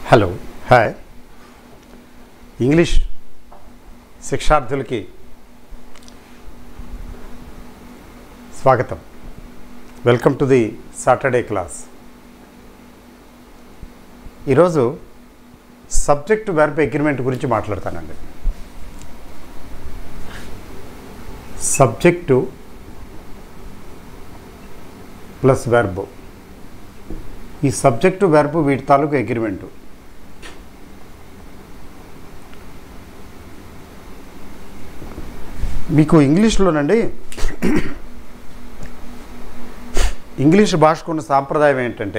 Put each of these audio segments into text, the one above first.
Hello hi English శిక్షార్థులకి స్వాగతం. Welcome to the Saturday class. ఈరోజు సబ్జెక్ట్ వెర్బ్ అగ్రిమెంట్ గురించి మాట్లాడతానండి. సబ్జెక్టు ప్లస్ వెర్బ్, ఈ సబ్జెక్టు వెర్బ్ వీటి తాలూకు అగ్రిమెంటు. మీకు ఇంగ్లీష్లోనండి, ఇంగ్లీష్ భాషకున్న సాంప్రదాయం ఏంటంటే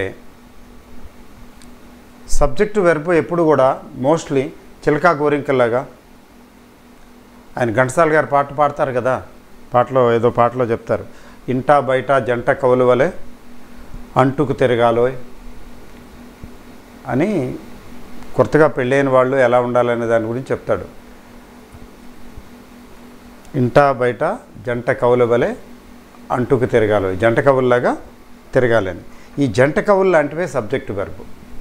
సబ్జెక్టు వెర్బ్ ఎప్పుడు కూడా మోస్ట్లీ చిలకా గోరింకల్లాగా, ఆయన ఘంటసాల గారు పాట పాడతారు కదా, ఏదో పాటలో చెప్తారు, ఇంటా బయట జంట కవులు వలె అంటుకు తిరగాలోయ్ అని. కొత్తగా పెళ్ళైన వాళ్ళు ఎలా ఉండాలనే దాని గురించి చెప్తాడు. ఇంటా బయట జంట కవుల వలె అంటుకు తిరగాలోయ్, జంట కవుల్లాగా తిరగాలని. ఈ జంట కవులు లాంటివే సబ్జెక్టు వెర్బ్.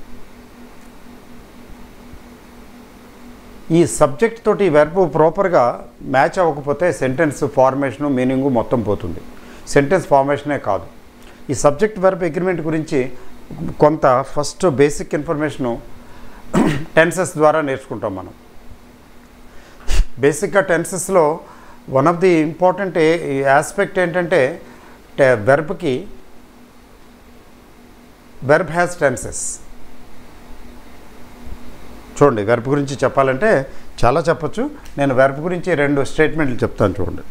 ఈ సబ్జెక్ట్ తోటి ఈ వెర్బ్ ప్రాపర్గా మ్యాచ్ అవ్వకపోతే సెంటెన్స్ ఫార్మేషను మీనింగు మొత్తం పోతుంది. సెంటెన్స్ ఫార్మేషనే కాదు. ఈ సబ్జెక్ట్ వెర్బ్ అగ్రిమెంట్ గురించి కొంత ఫస్ట్ బేసిక్ ఇన్ఫర్మేషను టెన్సెస్ ద్వారా నేర్చుకుంటాం మనం. బేసిక్గా టెన్సెస్లో one of the important aspect ఏంటంటే వెర్బ్కి వెర్బ్ హ్యాస్ టెన్సెస్. చూడండి, వెర్బ్ గురించి చెప్పాలంటే చాలా చెప్పచ్చు. నేను వెర్బ్ గురించి 2 స్టేట్మెంట్లు చెప్తాను చూడండి.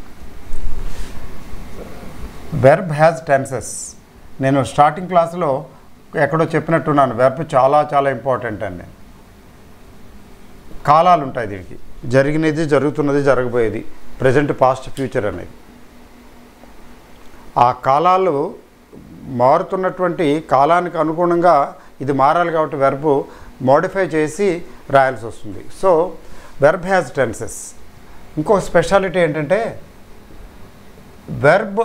Verb has tenses. నేను స్టార్టింగ్ క్లాసులో ఎక్కడో చెప్పినట్టున్నాను, వెర్బ్ చాలా చాలా ఇంపార్టెంట్ అండి. కాలాలు ఉంటాయి దీనికి, జరిగినది, జరుగుతున్నది, జరగబోయేది, ప్రజెంట్, పాస్ట్, ఫ్యూచర్ అనేది. ఆ కాలాలు మారుతున్నటువంటి కాలానికి అనుగుణంగా ఇది మారాలి కాబట్టి వెర్బ్ మోడిఫై చేసి రాయాల్సి వస్తుంది. So verb has tenses. ఇంకో స్పెషాలిటీ ఏంటంటే వెర్బ్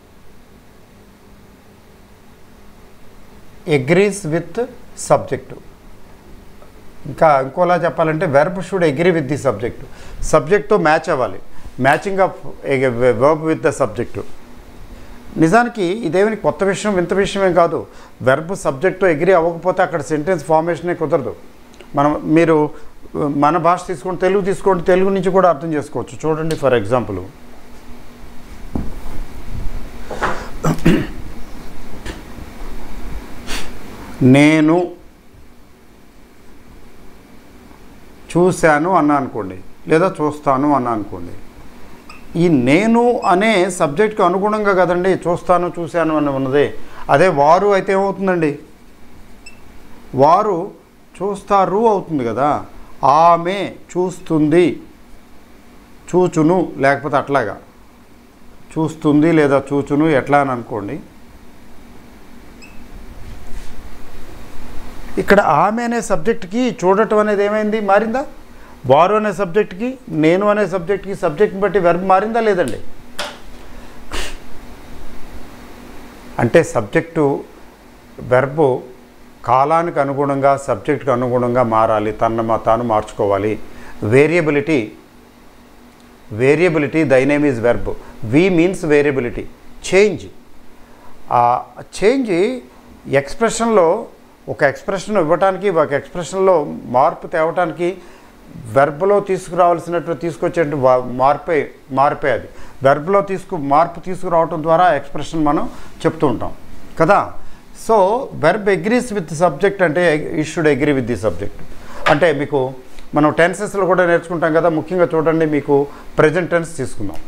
అగ్రీస్ విత్ సబ్జెక్టు. ఇంకోలా చెప్పాలంటే verb should agree with the subject. సబ్జెక్ట్తో మ్యాచ్ అవ్వాలి, matching of verb with the subject. నిజానికి ఇదేమి కొత్త విషయం, వింత విషయమేం కాదు. వెర్బ్ సబ్జెక్ట్తో అగ్రీ అవ్వకపోతే అక్కడ సెంటెన్స్ ఫార్మేషనే కుదరదు. మీరు మన భాష తీసుకోండి, తెలుగు తీసుకోండి, తెలుగు నుంచి కూడా అర్థం చేసుకోవచ్చు. చూడండి, ఫర్ ఎగ్జాంపుల్, నేను చూశాను అన్నా అనుకోండి, లేదా చూస్తాను అన్నా అనుకోండి. ఈ నేను అనే సబ్జెక్ట్కి అనుగుణంగా కదండి చూస్తాను, చూశాను అని ఉన్నది. అదే వారు అయితే ఏమవుతుందండి, వారు చూస్తారు అవుతుంది కదా. ఆమె చూస్తుంది, చూచును, లేకపోతే అట్లాగా చూస్తుంది లేదా చూచును ఎట్లా అని అనుకోండి. ఇక్కడ ఆమె అనే సబ్జెక్ట్కి చూడటం అనేది ఏమైంది, మారిందా? వారు అనే సబ్జెక్ట్కి, నేను అనే సబ్జెక్ట్కి, సబ్జెక్ట్ని బట్టి వెర్బ్ మారిందా లేదండి? అంటే సబ్జెక్టు వెర్బ్ కాలానికి అనుగుణంగా, సబ్జెక్టుకు అనుగుణంగా మారాలి, తాను మార్చుకోవాలి. Variability thy name is verb. V means variability, change. ఆ చేంజ్ ఎక్స్ప్రెషన్లో, ఒక ఎక్స్ప్రెషన్ ఇవ్వటానికి, ఒక ఎక్స్ప్రెషన్లో మార్పు తేవటానికి వెర్బ్లో తీసుకొచ్చే మార్పే అది. వెర్బ్లో మార్పు తీసుకురావటం ద్వారా ఎక్స్ప్రెషన్ మనం చెప్తూ ఉంటాం కదా. So verb agrees with subject అంటే it should agree with the subject. అంటే మీకు మనం టెన్సెస్లో కూడా నేర్చుకుంటాం కదా. ముఖ్యంగా చూడండి, మీకు ప్రెజెంట్ టెన్స్ తీసుకుందాం.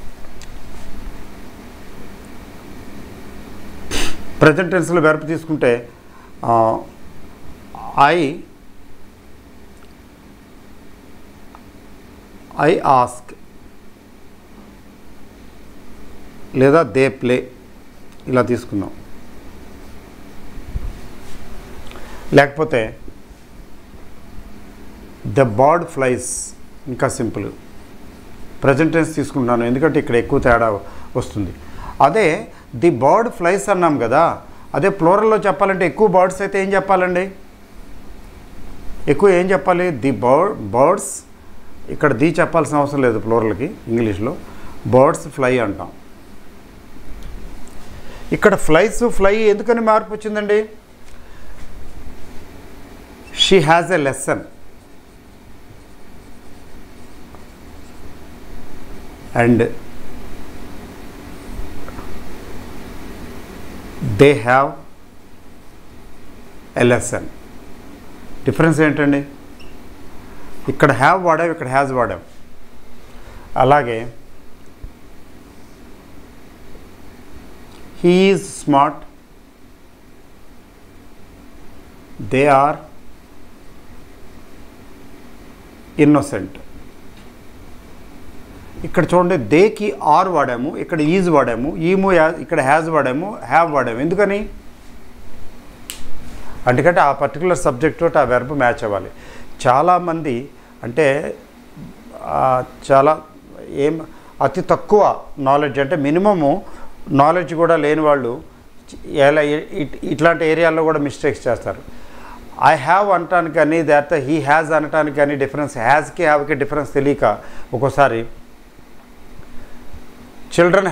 ప్రెజెంట్ టెన్స్లో వెర్బ్ తీసుకుంటే ఐ ఆస్క్, లేదా దే ప్లే, ఇలా తీసుకుందాం. లేకపోతే ద బర్డ్ ఫ్లైస్, ఇంకా సింపుల్. ప్రజెంట్ టెన్స్ తీసుకుంటున్నాను ఎందుకంటే ఇక్కడ ఎక్కువ తేడా వస్తుంది. అదే ది బర్డ్ ఫ్లైస్ అన్నాం కదా, అదే ప్లూరల్లో చెప్పాలంటే ఎక్కువ బర్డ్స్ అయితే ఏం చెప్పాలండి? ఎక్కువ ఏం చెప్పాలి? The birds. ఇక్కడ ది చెప్పాల్సిన అవసరం లేదు ప్లూరల్కి, ఇంగ్లీష్లో బర్డ్స్ ఫ్లై అంటాం. ఇక్కడ ఫ్లై ఎందుకని మార్పు వచ్చిందండి? She has a lesson and they have a lesson. Difference ఏంటండి? ఇక్కడ హ్యావ్ వాడాం, ఇక్కడ హ్యాజ్ వాడాం. అలాగే he is smart, they are innocent. ఇక్కడ చూడండి, దేకి ఆర్ వాడాము, ఇక్కడ ఈజ్ వాడాము, ఇక్కడ హ్యాజ్ వాడాము, హ్యావ్ వాడాము. ఎందుకని? అందుకంటే ఆ పర్టికులర్ సబ్జెక్ట్ తోటి ఆ వెర్బ్ మ్యాచ్ అవ్వాలి. చాలామంది అంటే చాలా అతి తక్కువ నాలెడ్జ్, అంటే మినిమము నాలెడ్జ్ కూడా లేని వాళ్ళు ఇట్లాంటి ఏరియాల్లో కూడా మిస్టేక్స్ చేస్తారు. ఐ హ్యావ్ అనటానికి కానీ లేకపోతే హీ హ్యాజ్ అనటానికి కానీ డిఫరెన్స్, హ్యాజ్కి హ్యావ్కి డిఫరెన్స్ తెలియక ఒక్కోసారి చిల్డ్రన్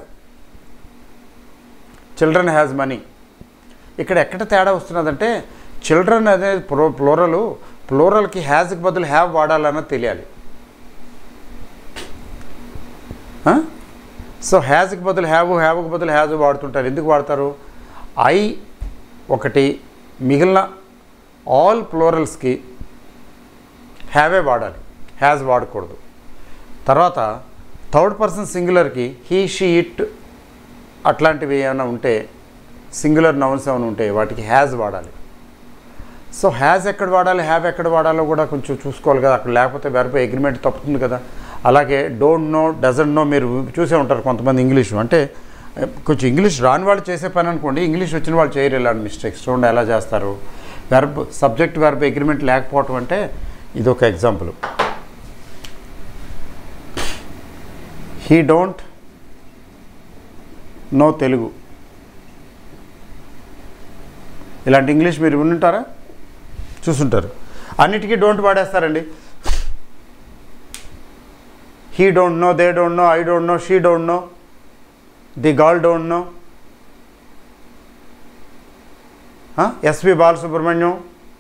హ్యాజ్ మనీ. ఇక్కడ ఎక్కడ తేడా వస్తున్నదంటే చిల్డ్రన్ అనేది ప్లూరల్కి హ్యాజ్కి బదులు హ్యావ్ వాడాలన్నది తెలియాలి. సో హ్యాజ్కి బదులు హ్యావ్కి బదులు హ్యాజ్ వాడుతుంటారు. ఎందుకు వాడతారు? ఐ ఒకటి, మిగిలిన ఆల్ ప్లూరల్స్కి హ్యావే వాడాలి, హ్యాజ్ వాడకూడదు. తర్వాత థర్డ్ పర్సన్ సింగులర్కి హీ, షీ, ఇట్ అట్లాంటివి ఏమైనా ఉంటే, సింగులర్ నౌన్స్ ఏమైనా ఉంటే వాటికి హ్యాజ్ వాడాలి. సో హ్యాజ్ ఎక్కడ వాడాలి, హ్యావ్ ఎక్కడ వాడాలో కూడా కొంచెం చూసుకోవాలి కదా, అక్కడ లేకపోతే వెర్బ్ అగ్రిమెంట్ తప్పుతుంది కదా. అలాగే డోంట్ నో, డజంట్ నో మీరు చూసే ఉంటారు కొంతమంది ఇంగ్లీషు. అంటే కొంచెం ఇంగ్లీష్ రాని వాళ్ళు చేసే పని అనుకోండి, ఇంగ్లీష్ వచ్చిన వాళ్ళు చేయరు ఇలాంటి మిస్టేక్స్. చూడండి ఎలా చేస్తారు. వెర్బ్ సబ్జెక్ట్ వెర్బ్ అగ్రిమెంట్ లేకపోవటం అంటే ఇది ఒక example. He don't know Telugu. ఇలాంటి ఇంగ్లీష్ మీరు వినుంటారా? చూసుంటారు. అన్నిటికీ డోంట్ వాడేస్తారండి. He don't know, they don't know, I don't know, she don't know, the girl don't know. SP Balasubrahmanyam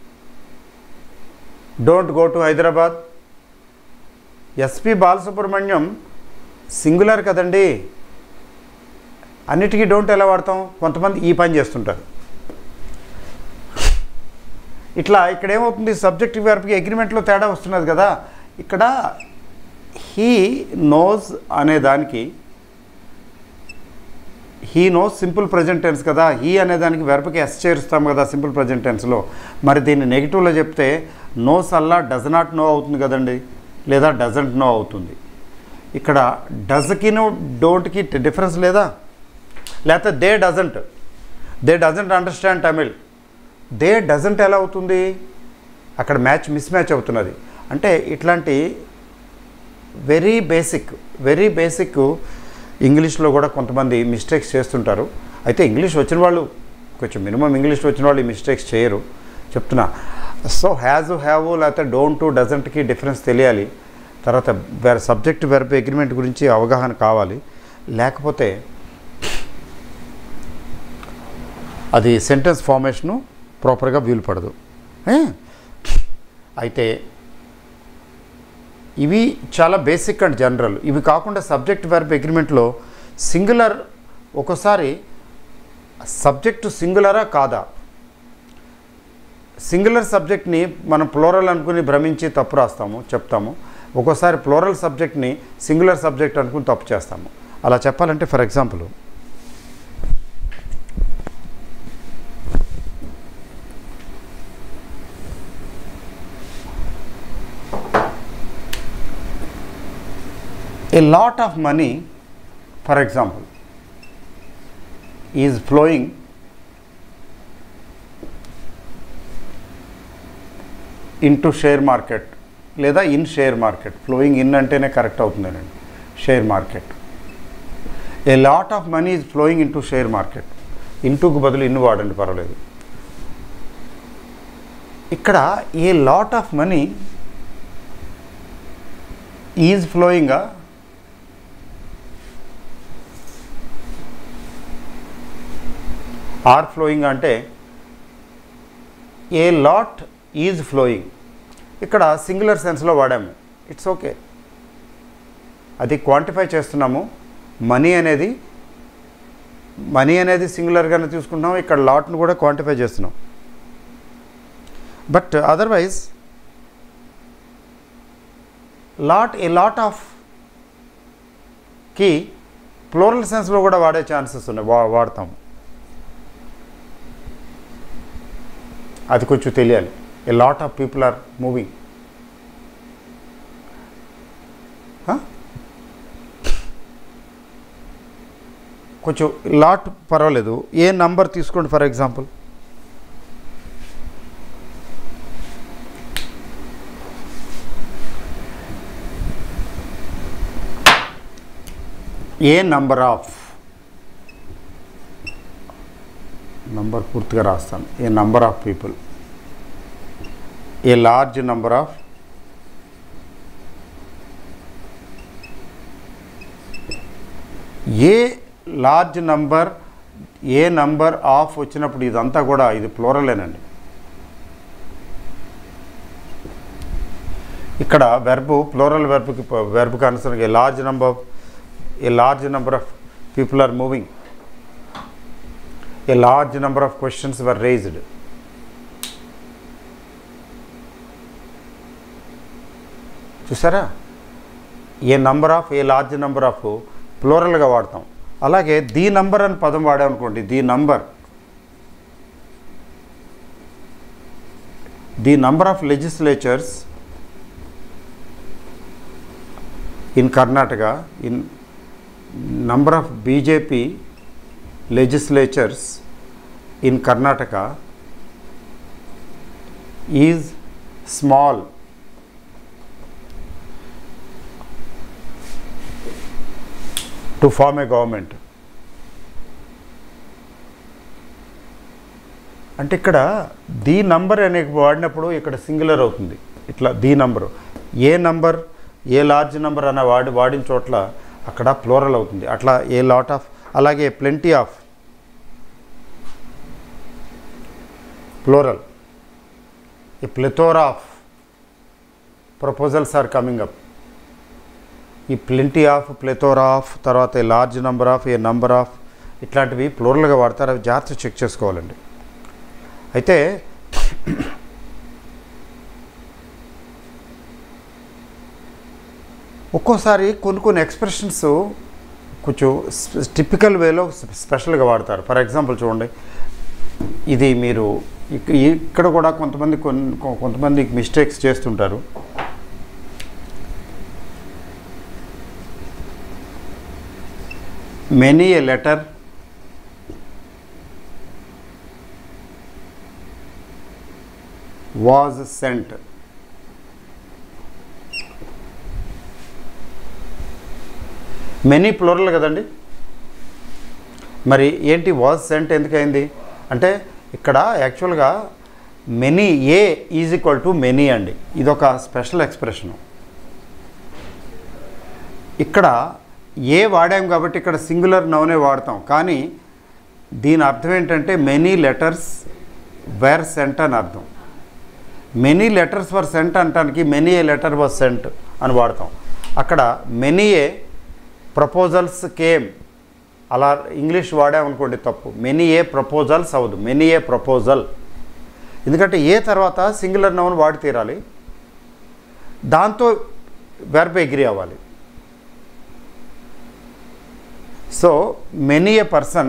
don't go to Hyderabad. SP Balasubrahmanyam singular కదండి, అన్నిటికీ డోంట్ ఎలా వాడతాం? కొంతమంది ఈ పని చేస్తుంటారు. ఇట్లా ఇక్కడ ఏమవుతుంది, సబ్జెక్ట్ వెర్బ్కి అగ్రిమెంట్లో తేడా వస్తున్నది కదా. ఇక్కడ హీ నోస్ అనే దానికి, he knows simple present tense కదా, హీ అనే దానికి వెర్బ్కి ఎస్ చేరుస్తాం కదా సింపుల్ ప్రజెంట్ టెన్స్లో. మరి దీన్ని నెగిటివ్లో చెప్తే నోస్ అల్లా డజ్ నాట్ నో అవుతుంది కదండి, లేదా డజంట్ నో అవుతుంది. ఇక్కడ డజ్కిను డోంట్కి డిఫరెన్స్ లేదా? లేకపోతే they doesn't understand Tamil, they doesn't ఎలా అవుతుంది? అక్కడ మిస్ మ్యాచ్ అవుతున్నది. అంటే ఇట్లాంటి వెరీ బేసిక్ ఇంగ్లీష్లో కూడా కొంతమంది మిస్టేక్స్ చేస్తుంటారు. అయితే ఇంగ్లీష్ వచ్చిన వాళ్ళు, కొంచెం మినిమం ఇంగ్లీష్ వచ్చిన వాళ్ళు ఈ మిస్టేక్స్ చేయరు చెప్తున్నా. సో హ్యావ్ లేకపోతే డోంట్, డజంట్కి డిఫరెన్స్ తెలియాలి. తర్వాత సబ్జెక్ట్ వెర్బ్ అగ్రిమెంట్ గురించి అవగాహన కావాలి. లేకపోతే అది సెంటెన్స్ ఫార్మేషను ప్రాపర్గా వీలుపడదు. అయితే ఇవి చాలా బేసిక్ అండ్ జనరల్. ఇవి కాకుండా సబ్జెక్ట్ వెర్బ్ అగ్రిమెంట్లో సింగులర్, ఒకసారి సబ్జెక్టు సింగులరా కాదా, సింగులర్ సబ్జెక్ట్ని మనం ప్లూరల్ అనుకుని భ్రమించి తప్పు రాస్తాము, చెప్తాము. ఒక్కోసారి ప్లూరల్ సబ్జెక్ట్ని సింగులర్ సబ్జెక్ట్ అనుకుని తప్పు చేస్తాము. అలా చెప్పాలంటే for example, a lot of money, for example, is flowing into share market లేదా in share market. Flowing in అంటేనే కరెక్ట్ అవుతుందండి. Share market, a lot of money is flowing into share market. ఇంటూకు బదులు ఇన్ వాడండి, పర్వాలేదు. ఇక్కడ a lot of money is ఫ్లోయింగా or flowing అంటే ఏ లాట్ ఈజ్ ఫ్లోయింగ్ ఇక్కడ సింగులర్ సెన్స్లో వాడాము. ఇట్స్ ఓకే, అది క్వాంటిఫై చేస్తున్నాము. మనీ అనేది సింగులర్గానే తీసుకుంటున్నాం, ఇక్కడ లాట్ను కూడా క్వాంటిఫై చేస్తున్నాం. But otherwise a lot of కి ప్లూరల్ సెన్స్లో కూడా వాడే ఛాన్సెస్ ఉన్నాయి, వాడతాం. అది కొంచెం తెలియాలి. A lot of people are moving. కొంచెం లాట్ పర్వాలేదు. ఏ నంబర్ తీసుకోండి for example. A number of, number పూర్తిగా రాస్తాను. A number of people, a large number of a large number, a number of వచ్చినప్పుడు ఇదంతా కూడా ఇది ప్లూరలేనండి. ఇక్కడ వెర్బు ప్లూరల్ వెర్బ్కి అనుసరంగా a large number of people are moving, a large number of questions were raised. చూసారా, ఏ లార్జ్ నెంబర్ ఆఫ్ ప్లూరల్గా వాడతాం. అలాగే ది నంబర్ అని పదం వాడామనుకోండి, the number of legislatures in Karnataka, in number of BJP legislatures in Karnataka is small. To form a government. అంటే ఇక్కడ the number అనే వాడినప్పుడు ఇక్కడ సింగులర్ అవుతుంది. ఇట్లా the number, a large number అనే వాడిన చోట్ల అక్కడ ప్లూరల్ అవుతుంది. అట్లా ఏ లాట్ ఆఫ్, అలాగే plenty of plural. A plethora of proposals are coming up. ఈ ప్లెంటీ ఆఫ్, ప్లెథోరా ఆఫ్, తర్వాత a large number of, a number of, ఇట్లాంటివి ప్లూరల్గా వాడతారు. అవి జాగ్రత్తగా చెక్ చేసుకోవాలండి. అయితే ఒక్కోసారి కొన్ని ఎక్స్ప్రెషన్స్ కొంచెం టిపికల్ వేలో స్పెషల్గా వాడతారు. ఫర్ ఎగ్జాంపుల్ చూడండి, ఇది మీరు ఇక్కడ కూడా కొంతమంది మిస్టేక్స్ చేస్తుంటారు. Many a letter was sent. Many plural కదండి. మరి ఏంటి was sent ఎందుకైంది అంటే ఇక్కడ యాక్చువల్గా many a is equal to many అండి. ఇదొక స్పెషల్ ఎక్స్ప్రెషను. ఇక్కడ ఏ వాడాం కాబట్టి ఇక్కడ సింగులర్ నౌనే వాడతాం. కానీ దీని అర్థం ఏంటంటే మెనీ లెటర్స్ వేర్ సెంట్ అని అర్థం. మెనీ లెటర్స్ వర్ సెంట్ అంటానికి many a letter was sent అని వాడతాం. అక్కడ మెనీ ఏ ప్రపోజల్స్ కేమ్ అలా ఇంగ్లీష్ వాడామనుకోండి తప్పు. మెనీ ఏ ప్రపోజల్స్ అవ్వదు, మెనీ ఏ ప్రపోజల్. ఎందుకంటే ఏ తర్వాత సింగులర్ నౌన్ వాడి తీరాలి, దాంతో వెర్బ్ అగ్రీ అవ్వాలి. So many a person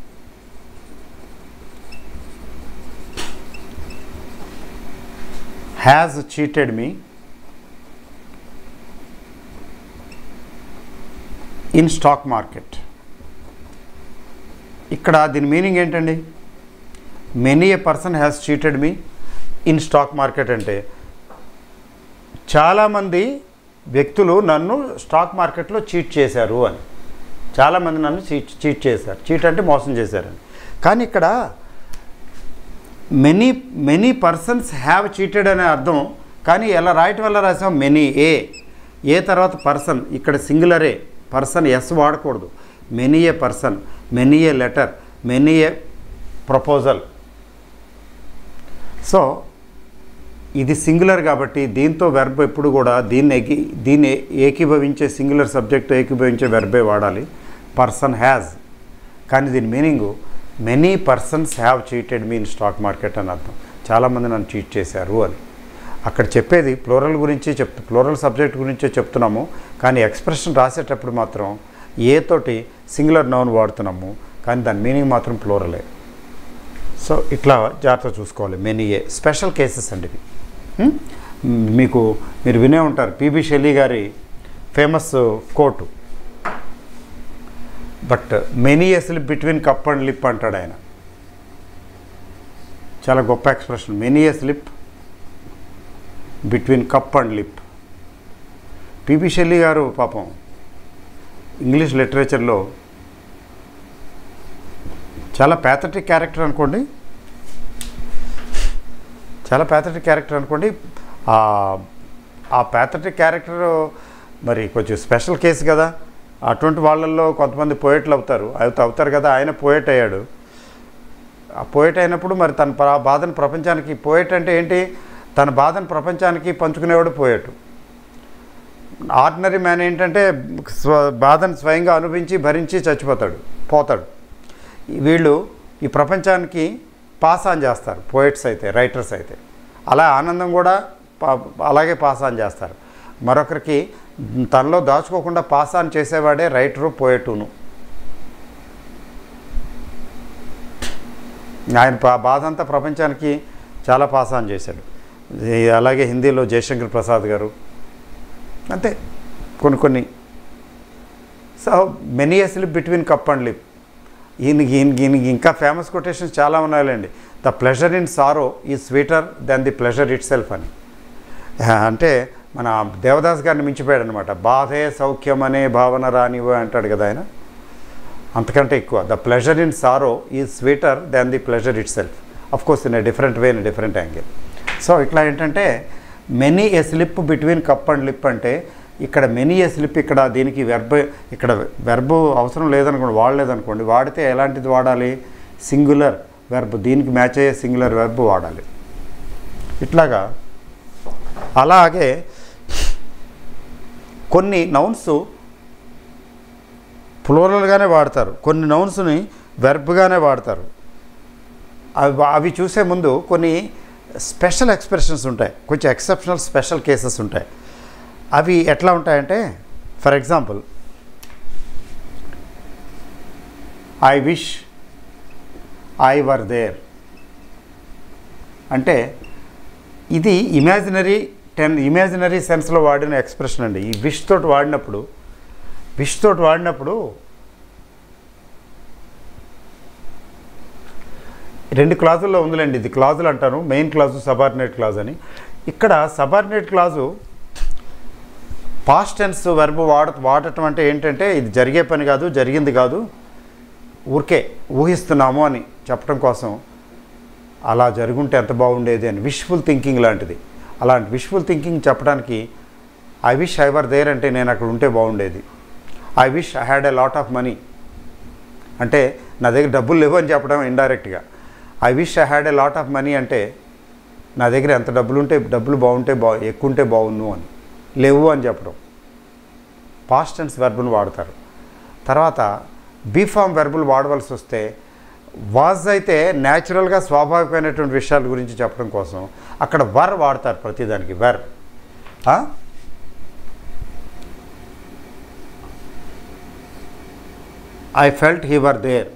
has cheated me in stock market. ఇక్కడ దీని మీనింగ్ ఏంటండి? Many a person has cheated me in stock market అంటే చాలామంది వ్యక్తులు నన్ను స్టాక్ మార్కెట్లో చీట్ చేశారు అని. చాలామంది నన్ను చీట్ చేశారు. చీట్ అంటే మోసం చేశారని. కానీ ఇక్కడ మెనీ పర్సన్స్ హ్యావ్ చీటెడ్ అనే అర్థం, కానీ ఎలా రాయటం వల్ల రాసాం మెనీ ఏ తర్వాత పర్సన్, ఇక్కడ సింగులరే పర్సన్, ఎస్ వాడకూడదు. Many a person, many a letter, many a proposal. So ఇది సింగులర్ కాబట్టి దీంతో వెర్బ్ ఎప్పుడు కూడా దీన్ని ఏకీభవించే సింగులర్ సబ్జెక్ట్ ఏకీభవించే వెర్బే వాడాలి. పర్సన్ హ్యాజ్, కానీ దీని meaning many persons have cheated me in stock market అని అర్థం. చాలామంది నన్ను చీట్ చేశారు అని. అక్కడ చెప్పేది ప్లూరల్ గురించి ప్లూరల్ సబ్జెక్ట్ గురించే చెప్తున్నాము, కానీ ఎక్స్ప్రెషన్ రాసేటప్పుడు మాత్రం ఏ తోటి సింగులర్ నౌన్ వాడుతున్నాము, కానీ దాని మీనింగ్ మాత్రం ప్లూరలే. సో ఇట్లా జాగ్రత్త చూసుకోవాలి. మెనీ ఏ స్పెషల్ కేసెస్ అండి ఇవి. మీరు వినే ఉంటారు పిబి షెల్లీ గారి famous quote, but many a slip between cup and lip అంటాడు ఆయన. చాలా గొప్ప expression, many a slip between cup and lip. PB Shelley గారు పాపం ఇంగ్లీష్ లిటరేచర్లో చాలా ప్యాథటిక్ క్యారెక్టర్ అనుకోండి, ఆ ప్యాథటిక్ క్యారెక్టర్ మరి కొంచెం స్పెషల్ కేసు కదా. అటువంటి వాళ్ళల్లో కొంతమంది పోయెట్లు అవుతారు కదా. ఆయన పోయెట్ అయ్యాడు. ఆ పోయెట్ అయినప్పుడు మరి తన బాధను ప్రపంచానికి, పోయెట్ అంటే ఏంటి, తన బాధను ప్రపంచానికి పంచుకునేవాడు పోయెట్. ఆర్డినరీ మ్యాన్ ఏంటంటే బాధను స్వయంగా అనుభవించి భరించి పోతాడు. వీళ్ళు ఈ ప్రపంచానికి పాస్ ఆన్ చేస్తారు, పోయెట్స్ అయితే, రైటర్స్ అయితే. అలా ఆనందం కూడా అలాగే పాస్ ఆన్ చేస్తారు. మరొకరికి తనలో దాచుకోకుండా పాస్ ఆన్ చేసేవాడే రైటరు, పోయెటును. ఆయన బాధ అంతా ప్రపంచానికి చాలా పాస్ ఆన్ చేశాడు. అలాగే హిందీలో జయశంకర్ ప్రసాద్ గారు అంతే. కొన్ని so many a slip between cup and lip. ఈయనకి ఇంకా ఫేమస్ కొటేషన్స్ చాలా ఉన్నాయండి. The pleasure in sorrow is sweeter than the pleasure itself అని. అంటే మన దేవదాస్ గారిని మించిపోయాడు అనమాట. బాధే సౌఖ్యం అనే భావన రానివో అంటాడు కదా ఆయన. అంతకంటే ఎక్కువ. The pleasure in sorrow is sweeter than the pleasure itself. Of course in a different way, in a different angle. So ఇట్లా ఏంటంటే many a slip between cup and lip అంటే ఇక్కడ మెనీ ఏ స్లిప్, ఇక్కడ దీనికి verb అవసరం లేదనుకోండి, వాడలేదనుకోండి, వాడితే ఎలాంటిది వాడాలి, సింగులర్ వెర్బ్, దీనికి మ్యాచ్ అయ్యే సింగులర్ వెర్బ్ వాడాలి. ఇట్లాగా అలాగే కొన్ని నౌన్స్ ప్లూరల్గానే వాడతారు, కొన్ని నౌన్స్ని వెర్బ్గానే వాడతారు. అవి చూసే ముందు కొన్ని స్పెషల్ ఎక్స్ప్రెషన్స్ ఉంటాయి, కొంచెం ఎక్సెప్షనల్ స్పెషల్ కేసెస్ ఉంటాయి. అవి ఎట్లా ఉంటాయంటే, for example, I wish I were there అంటే ఇది ఇమాజినరీ సెన్స్లో వాడిన ఎక్స్ప్రెషన్ అండి. ఈ విష్ తోటి వాడినప్పుడు రెండు క్లాజుల్లో ఉందిలేండి. ఇది క్లాజులు అంటాను, మెయిన్ క్లాజు, సబార్డినేట్ క్లాజ్ అని. ఇక్కడ subordinate clause past tense verb వాడటం అంటే ఏంటంటే ఇది జరిగే పని కాదు, జరిగింది కాదు, ఊరికే ఊహిస్తున్నాము అని చెప్పడం కోసం, అలా జరుగుంటే ఎంత బాగుండేది అని విష్ఫుల్ థింకింగ్ లాంటిది. అలాంటి విష్ఫుల్ థింకింగ్ చెప్పడానికి I wish I were there అంటే నేను అక్కడ ఉంటే బాగుండేది. I wish I had a lot of money అంటే నా దగ్గర డబ్బులు లేవు అని చెప్పడం ఇండైరెక్ట్గా. I wish I had a lot of money అంటే నా దగ్గర ఎంత డబ్బులు ఎక్కువ ఉంటే బాగుండు అని, లేవు అని చెప్పడం. పాస్ట్ టెన్స్ వెర్బును వాడతారు. తర్వాత బీ ఫామ్ వెర్బులు వాడవలసి వస్తే వాజ్ అయితే న్యాచురల్గా స్వాభావికమైనటువంటి విషయాల గురించి చెప్పడం కోసం అక్కడ వర్ వాడతారు ప్రతిదానికి. Were I felt he were there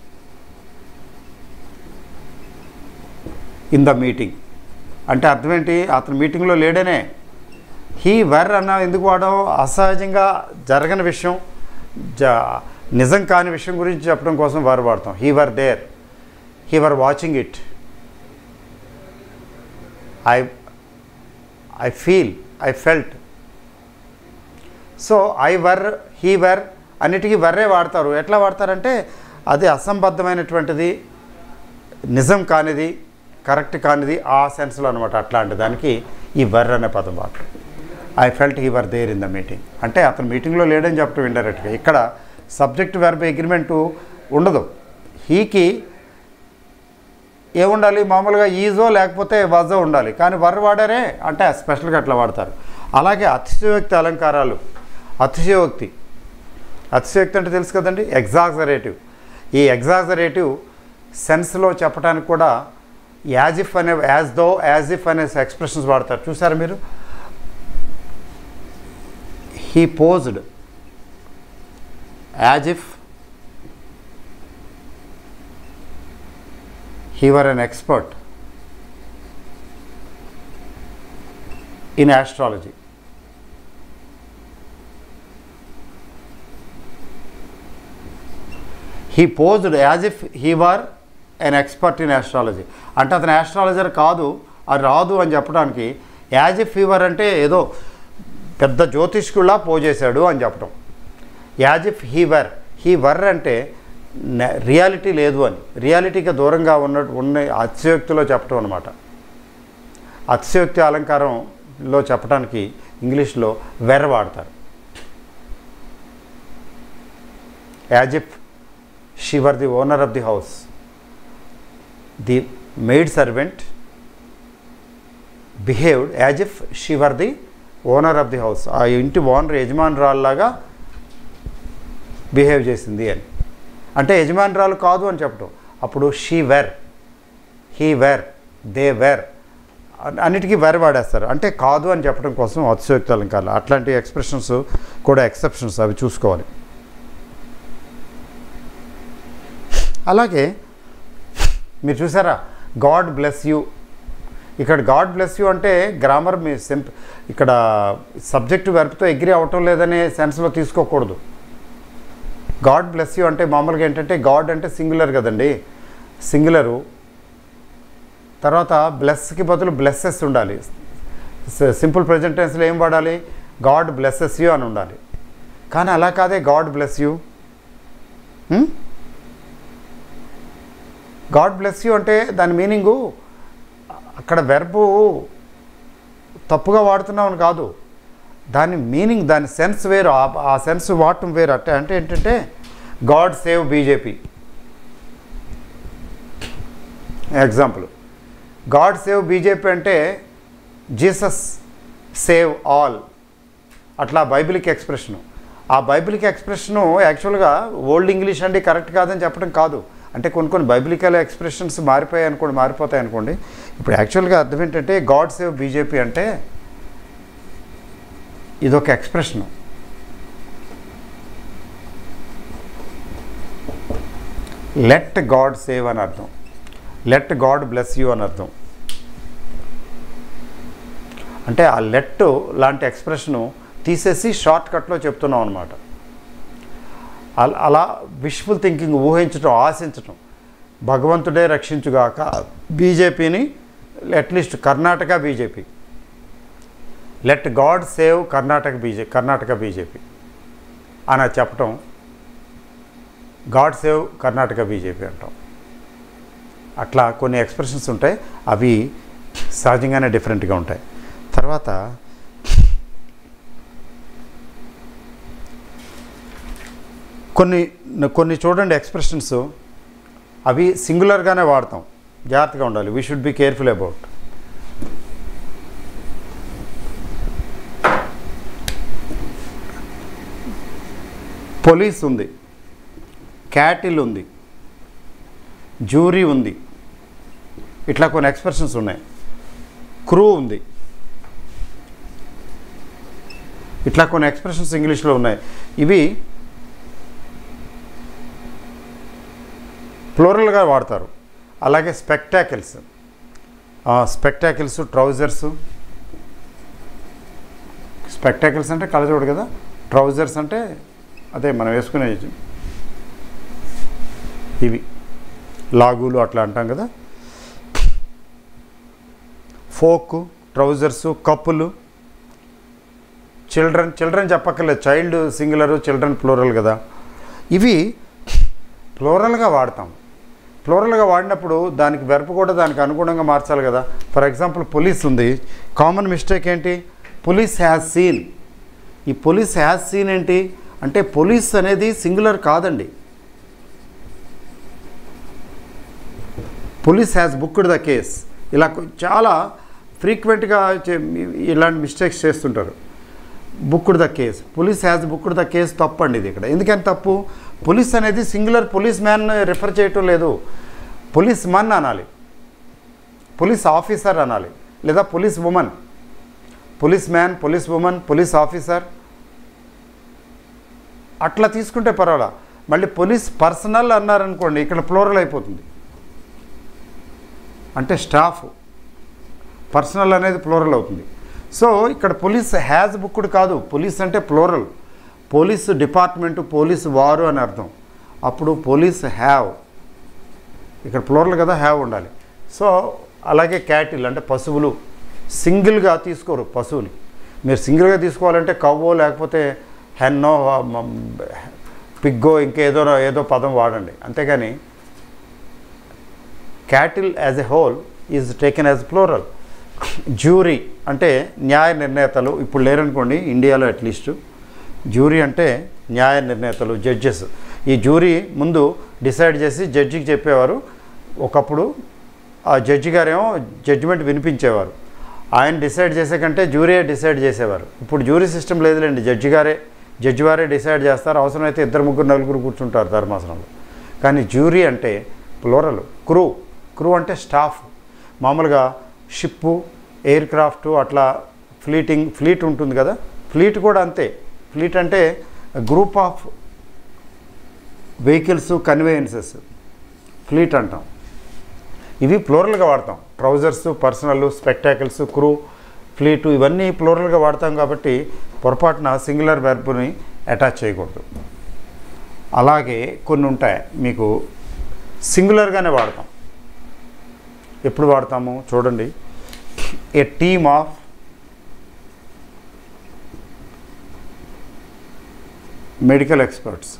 in the meeting అంటే అర్థం ఏంటి, అతను మీటింగ్లో లేడనే. హీ వర్ అన్న ఎందుకు వాడడం, అసహజంగా జరగని విషయం, నిజం కాని విషయం గురించి చెప్పడం కోసం వర్ వాడతాం. He were there, he were watching it, I feel, I felt. So I were, he were అన్నిటికీ వర్రే వాడతారు. ఎట్లా వాడతారంటే అది అసంబద్ధమైనటువంటిది, నిజం కానిది, కరెక్ట్ కానిది ఆ సెన్స్లో అనమాట. అట్లాంటి దానికి ఈ వర్ అనే పదం వాడతాం. I felt he were there in the meeting అంటే అతను మీటింగ్లో లేడని చెప్పడం ఇండైరెక్ట్గా. ఇక్కడ సబ్జెక్ట్ వెర్బ్ అగ్రిమెంటు ఉండదు. హీకి ఏముండాలి, మామూలుగా ఈజో లేకపోతే వాజో ఉండాలి, కానీ వర్ వాడారే అంటే స్పెషల్గా అట్లా వాడతారు. అలాగే అతిశయోక్తి అలంకారాలు. అతిశయోక్తి అంటే తెలుసు కదండి, ఎగ్జాజరేటివ్. ఈ ఎగ్జాజరేటివ్ సెన్స్లో చెప్పడానికి కూడా యాజ్ ఇఫ్ అనే, యాజ్ దో, యాజ్ ఇఫ్ అనే ఎక్స్ప్రెషన్స్ వాడతారు. చూసారా మీరు? He posed as if he were an expert in astrology. He posed as if he were an expert in astrology. అంటే అతను ఆస్ట్రాలజర్ కాదు, అది రాదు అని చెప్పడానికి యాజ్ ఇఫ్ హీ వర్ అంటే ఏదో పెద్ద జ్యోతిష్కుల్లా పోజ్ చేశాడు అని చెప్పడం. యాజ్ ఇఫ్ హీ వర్ అంటే రియాలిటీ లేదు అని, రియాలిటీకి దూరంగా ఉన్న అతిశయోక్తిలో చెప్పడం అనమాట. అతిశయోక్తి అలంకారంలో చెప్పడానికి ఇంగ్లీష్లో వెర్ వాడతారు. As if she were the owner of the house. The maid servant behaved as if she were the owner of the house. ఆ ఇంటి ఓనర్ యజమానురాల్లాగా బిహేవ్ చేసింది అని. అంటే యజమానురాలు కాదు అని చెప్పడం. అప్పుడు she were, he were, they were అన్నిటికీ వెర్ వాడేస్తారు. అంటే కాదు అని చెప్పడం కోసం అతిశయోక్తి అలంకారాలు. అట్లాంటి ఎక్స్ప్రెషన్స్ కూడా ఎక్సెప్షన్స్, అవి చూసుకోవాలి. అలాగే మీరు చూసారా గాడ్ బ్లెస్ యూ. ఇక్కడ గాడ్ బ్లెస్ యూ అంటే గ్రామర్ మీ ఇక్కడ సబ్జెక్టు వెర్బ్తో అగ్రీ అవ్వటం లేదనే సెన్స్లో తీసుకోకూడదు. గాడ్ బ్లెస్ యూ అంటే మామూలుగా ఏంటంటే గాడ్ అంటే సింగులర్ కదండి, సింగులరు. తర్వాత బ్లెస్కి బదులు బ్లెస్సెస్ ఉండాలి. సింపుల్ ప్రెజెంట్ టెన్స్లో ఏం వాడాలి, గాడ్ బ్లెస్సెస్ యూ అని ఉండాలి. కానీ అలా కాదే God bless you. God bless you అంటే దాని మీనింగు అక్కడ వెర్బు తప్పుగా వాడుతున్నామని కాదు, దాని మీనింగ్, దాని సెన్స్ వేరు, ఆ సెన్స్ వాడటం వేరు. అంటే ఏంటంటే God save BJP example. God save BJP అంటే జీసస్ సేవ్ ఆల్, అట్లా బైబిల్కి ఎక్స్ప్రెషను. ఆ బైబిల్కి ఎక్స్ప్రెషను యాక్చువల్గా ఓల్డ్ ఇంగ్లీష్ అండి కరెక్ట్ కాదని చెప్పడం కాదు. అంటే కొన్ని బైబిలికల్ ఎక్స్ప్రెషన్స్ మారిపోతాయి అనుకోండి. ఇప్పుడు యాక్చువల్గా అర్థం ఏంటంటే గాడ్ సేవ్ బీజేపీ అంటే ఇదొక ఎక్స్ప్రెషను. లెట్ గాడ్ సేవ్ అని అర్థం, లెట్ గాడ్ బ్లెస్ యూ అని అర్థం. అంటే ఆ లెట్ లాంటి ఎక్స్ప్రెషను తీసేసి షార్ట్ కట్లో చెప్తున్నాం అనమాట. అలా విష్ఫుల్ థింకింగ్, ఊహించటం, ఆశించటం. భగవంతుడే రక్షించుగాక బీజేపీని, at least Karnataka BJP. Let God save Karnataka BJP అని చెప్పటం, గాడ్ సేవ్ కర్ణాటక బీజేపీ అంటాం. అట్లా కొన్ని ఎక్స్ప్రెషన్స్ ఉంటాయి, అవి సహజంగానే డిఫరెంట్గా ఉంటాయి. తర్వాత కొన్ని చూడండి ఎక్స్ప్రెషన్స్, అవి సింగులర్గానే వాడతాం, జాగ్రత్తగా ఉండాలి. We should be careful about. Police ఉంది, క్యాటిల్ ఉంది, జ్యూరీ ఉంది, ఇట్లా కొన్ని ఎక్స్ప్రెషన్స్ ఉన్నాయి. క్రూ ఉంది, ఇట్లా కొన్ని ఎక్స్ప్రెషన్స్ ఇంగ్లీష్లో ఉన్నాయి. ఇవి ప్లూరల్గా వాడతారు. అలాగే స్పెక్టాకిల్స్, ట్రౌజర్స్. స్పెక్టాకిల్స్ అంటే కళ్ళజోడు కదా, ట్రౌజర్స్ అంటే అదే మనం వేసుకునే ఇవి లాగులు అట్లా అంటాం కదా. ఫోక్, ట్రౌజర్సు, కప్పులు, చిల్డ్రన్ చెప్పక్కర్లేదు, చైల్డ్ సింగులరు, చిల్డ్రన్ ప్లూరల్ కదా. ఇవి ప్లూరల్గా వాడతాం. ప్లూరల్గా వాడినప్పుడు దానికి వెర్బ్ కూడా దానికి అనుగుణంగా మార్చాలి కదా. ఫర్ ఎగ్జాంపుల్ పోలీస్ ఉంది, కామన్ మిస్టేక్ ఏంటి, పోలీస్ హ్యాస్ సీన్. ఈ పోలీస్ హ్యాస్ సీన్ ఏంటి అంటే పోలీస్ అనేది సింగులర్ కాదండి. Police has booked the case. ఇలా చాలా ఫ్రీక్వెంట్గా ఇలాంటి మిస్టేక్స్ చేస్తుంటారు. Booked the case, police has booked the case తప్పండి ఇది ఇక్కడ. ఎందుకని తప్పు, పోలీస్ అనేది సింగులర్ పోలీస్ మ్యాన్ రిఫర్ చేయటం లేదు. పోలీస్ మన్ అనాలి, పోలీస్ ఆఫీసర్ అనాలి, లేదా police woman. Police man, police woman, police officer అట్లా తీసుకుంటే పర్వాలా. మళ్ళీ పోలీస్ పర్సనల్ అన్నారనుకోండి ఇక్కడ ప్లూరల్ అయిపోతుంది, అంటే స్టాఫ్. పర్సనల్ అనేది ప్లూరల్ అవుతుంది. సో ఇక్కడ పోలీస్ హ్యాజ్ బుక్డ్ కాదు, పోలీస్ అంటే ప్లూరల్. పోలీసు డిపార్ట్మెంటు, పోలీసు వారు అని అర్థం. అప్పుడు పోలీస్ హ్యావ్, ఇక్కడ ప్లూరల్ కదా, హ్యావ్ ఉండాలి. సో అలాగే క్యాటిల్ అంటే పశువులు, సింగిల్గా తీసుకోరు పశువుని. మీరు సింగిల్గా తీసుకోవాలంటే కవ్వో లేకపోతే హెన్నో పిగ్గో ఏదో పదం వాడండి. అంతేగాని cattle as a whole is taken as plural. Jury అంటే న్యాయ నిర్ణేతలు. ఇప్పుడు లేరనుకోండి ఇండియాలో అట్లీస్ట్. జ్యూరీ అంటే న్యాయ నిర్ణేతలు, జడ్జెస్. ఈ జ్యూరీ ముందు డిసైడ్ చేసి జడ్జికి చెప్పేవారు. ఒకప్పుడు ఆ జడ్జి గారేమో జడ్జిమెంట్ వినిపించేవారు. ఆయన డిసైడ్ చేసే కంటే జ్యూరీ డిసైడ్ చేసేవారు. ఇప్పుడు జ్యూరీ సిస్టమ్ లేదులేండి, జడ్జి వారే డిసైడ్ చేస్తారు. అవసరమైతే 2, 3, 4 కూర్చుంటారు ధర్మాసనంలో. కానీ జ్యూరీ అంటే ప్లూరల్. క్రూ అంటే స్టాఫ్. మామూలుగా షిప్పు, ఎయిర్ క్రాఫ్ట్, అట్లా ఫ్లీట్ ఉంటుంది కదా, ఫ్లీట్ కూడా అంతే. ఫ్లీట్ అంటే group of vehicles, conveyances fleet అంటాం. ఇవి ప్లూరల్గా వాడతాం. Trousers, personnel, spectacles, crew, fleet ఇవన్నీ ప్లూరల్గా వాడతాం. కాబట్టి పొరపాటున సింగులర్ వెర్బ్ని అటాచ్ చేయకూడదు. అలాగే కొన్ని ఉంటాయి మీకు సింగులర్గానే వాడతాం. ఎప్పుడు వాడతాము చూడండి. A team of medical experts.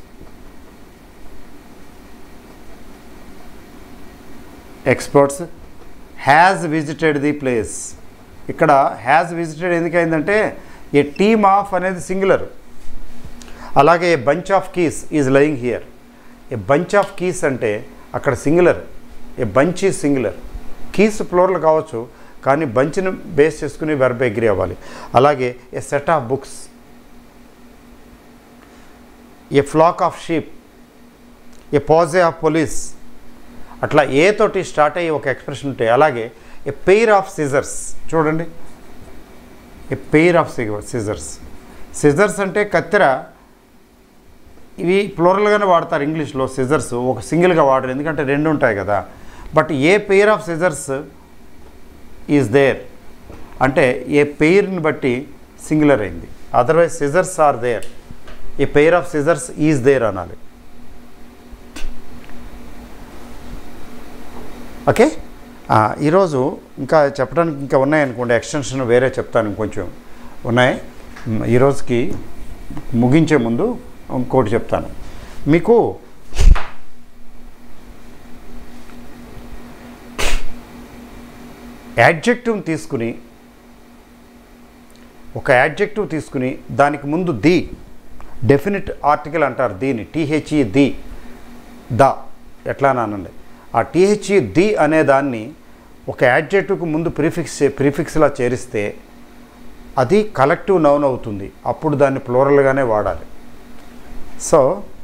Experts has visited the place. ఇక్కడ హ్యాజ్ విజిటెడ్ ఎందుకైందంటే ఏ టీమ్ ఆఫ్ అనేది సింగులర్. అలాగే a bunch of keys is lying here. A bunch of keys అంటే అక్కడ singular, a bunch is singular. Keys plural కావచ్చు, కానీ బంచ్ని base చేసుకుని వెర్బ్ అగ్రీ అవ్వాలి. అలాగే a set of books, a flock of sheep, a posse of police. అట్లా a తోటి స్టార్ట్ అయ్యి ఒక ఎక్స్ప్రెషన్ ఉంటాయి. అలాగే ఏ పెయిర్ ఆఫ్ సిజర్స్. చూడండి, a pair of scissors. Scissors అంటే కత్తెర. ఇవి ప్లూరల్గానే వాడతారు ఇంగ్లీష్లో. సిజర్స్ ఒక సింగిల్గా వాడరు, ఎందుకంటే 2 ఉంటాయి కదా. But a pair of scissors is there అంటే ఏ పెయిర్ని బట్టి సింగులర్ అయింది. Otherwise scissors are there, a pair of scissors is there అనాలి. ఓకే. ఈరోజు ఇంకా చెప్పడానికి ఇంకా ఉన్నాయనుకోండి, ఎక్స్టెన్షన్ వేరే చెప్తాను, ఇంకొంచెం ఉన్నాయి. ఈరోజుకి ముగించే ముందు ఇంకోటి చెప్తాను మీకు. యాడ్జెక్టివ్ని తీసుకుని, ఒక యాడ్జెక్టివ్ తీసుకుని దానికి ముందు ది, డెఫినిట్ ఆర్టికల్ అంటారు దీన్ని, THE ది, ద ఎట్లా అనండి. ఆ THE ది అనే దాన్ని ఒక యాడ్జెక్టివ్కి ముందు ప్రిఫిక్స్లా చేరిస్తే అది కలెక్టివ్ నౌన్ అవుతుంది. అప్పుడు దాన్ని ప్లూరల్గానే వాడాలి. సో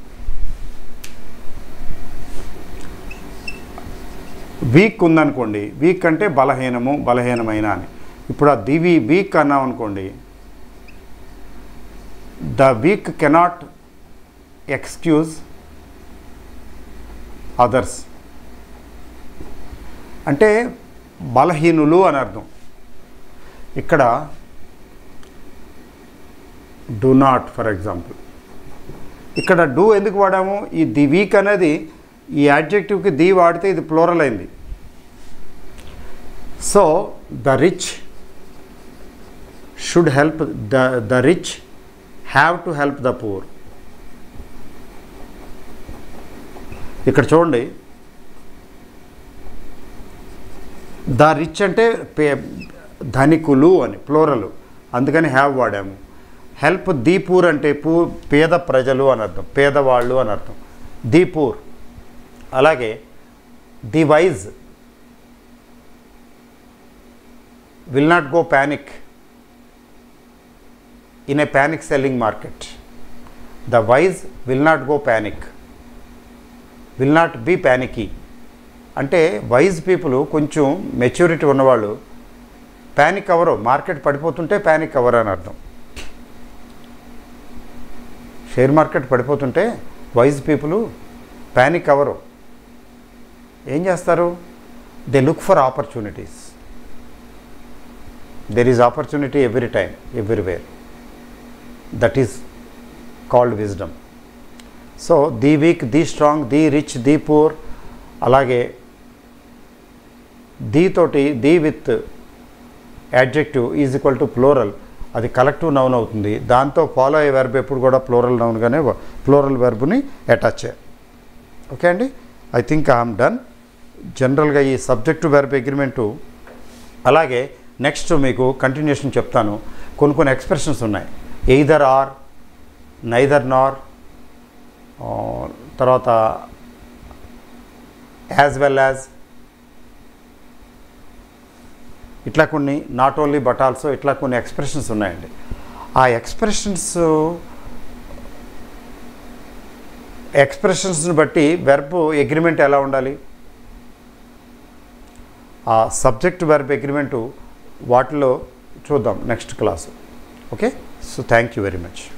వీక్ ఉందనుకోండి, వీక్ అంటే బలహీనము, బలహీనమైన అని. ఇప్పుడు ఆ దివి వీక్ అన్నాం అనుకోండి, the weak cannot excuse others అంటే బలహీనులు అని అర్థం. ఇక్కడ డు నాట్ ఫర్ ఎగ్జాంపుల్. ఇక్కడ డూ ఎందుకు వాడాము, ఈ ది వీక్ అనేది ఈ యాడ్జెక్టివ్కి ది వాడితే ఇది ప్లూరల్ అయింది. So the rich should help, the rich have to help the poor. ఇక్కడ చూడండి, ద రిచ్ అంటే ధనికులు అని ప్లోరలు, అందుకని హ్యావ్ వాడాము. హెల్ప్ ది పూర్ అంటే పేద ప్రజలు అని అర్థం, పేదవాళ్ళు అని అర్థం, ది పూర్. అలాగే the wise will not go panic in a panic selling market. The wise will not go panic, will not be panicky. అంటే వైజ్ పీపుల్, కొంచెం మెచ్యూరిటీ ఉన్నవాళ్ళు ప్యానిక్ అవ్వరు, మార్కెట్ పడిపోతుంటే ప్యానిక్ అవ్వరు అని అర్థం. షేర్ మార్కెట్ పడిపోతుంటే వైజ్ పీపుల్ ప్యానిక్ అవ్వరు. ఏం చేస్తారు? They look for opportunities. There is opportunity every time, everywhere. That is called wisdom. So the weak, the strong, the rich, the poor. అలాగే ది తోటి the with adjective is equal to plural, అది collective noun అవుతుంది. దాంతో follow అయ్యే verb ఎప్పుడు కూడా plural నౌన్గానే plural వెర్బ్ని అటాచ్ చేయాలి. ఓకే అండి, ఐ థింక్ ఐఎమ్ డన్. జనరల్గా ఈ సబ్జెక్టు వెర్బ్ అగ్రిమెంటు. అలాగే నెక్స్ట్ మీకు కంటిన్యూషన్ చెప్తాను. కొన్ని ఎక్స్ప్రెషన్స్ ఉన్నాయి. ఎయిదర్ ఆర్, నైదర్ నార్, తర్వాత యాజ్ వెల్ యాజ్, ఇట్లా కొన్ని నాట్ ఓన్లీ బట్ ఆల్సో, ఇట్లా కొన్ని ఎక్స్ప్రెషన్స్ ఉన్నాయండి. ఆ ఎక్స్ప్రెషన్స్ని బట్టి వెర్బ్ అగ్రిమెంట్ ఎలా ఉండాలి, ఆ సబ్జెక్ట్ వెర్బ్ అగ్రిమెంటు వాటిలో చూద్దాం next class. Okay, so thank you very much.